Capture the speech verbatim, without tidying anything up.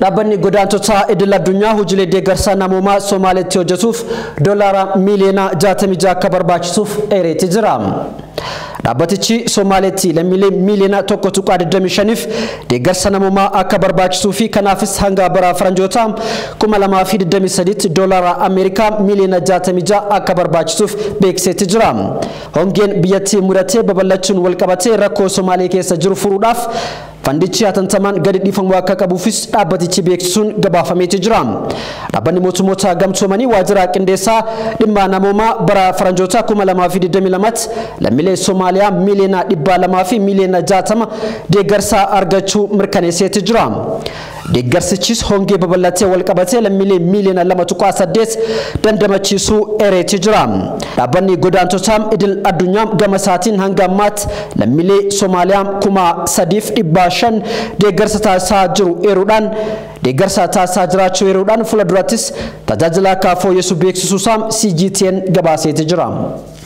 Dhaabbanni godaantota idil addunyaa hojiilee deeggarsa namoomaa Somaaliitti hojjetuuf doolaara miiliyoona jaatamii ja'a akka barbaachisuuf eereetti jira. Dhaabbatichi Somaaliitti lammiilee miiliyoona tokko tuqaa digdamii shaniif deeggarsa namoomaa akka barbaachisuu fi kanaafis hanga bara faranjoota kuma lamaa fi digdamii sadiitti doolaara Ameerikaa miiliyoona jaatamii ja'a akka barbaachisuuf beeksisetti jira. Hongeen biyyattii mudatee babal'achuun walqabatee rakkoo Somaalii keessa jiru furuudhaaf Fandichi hatantamaan gadi dhiifamuu akka qabuufis dhaabbatichi beeksisuun gabaafameeti jira. Dhaabbanni mootummoota gamtoomanii waajjira qindeessaa dhimma namoomaa bara faranjoota kuma lamaa fi digdamii lamaatti lammiilee Somaaliyaa miiliyoona dhibba lamaa fi miiliyoona jaatama deeggarsa argachuu mirkaneesseeti jira. Deeggarsichis hongee babal'atee walqabatee lammiilee miiliyoona lama tuqaa saddeet dandamachiisuu eereetti jira. Dhaabbanni godaantotaa idil addunyaa gama isaatiin hanga ammaatti lammiilee Somaaliyaa kuma sadiif dhibba shan deeggarsa taasisaa jiru eeruudhaan deeggarsa taasisaa jiraachuu eeruudhaan fuula durattis tajaajila akka fooyyessu beeksisuusaa C G T N gabaaseeti jira.